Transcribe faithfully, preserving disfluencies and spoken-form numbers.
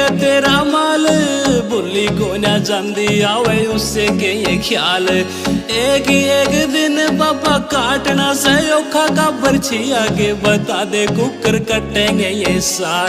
तेरा माल, बुली को ना जंदी आवे उससे के ये ख्याल। एक एक दिन बाबा काटना से औखा का बर्छी, आगे बता दे कुकर कटेंगे ये साल।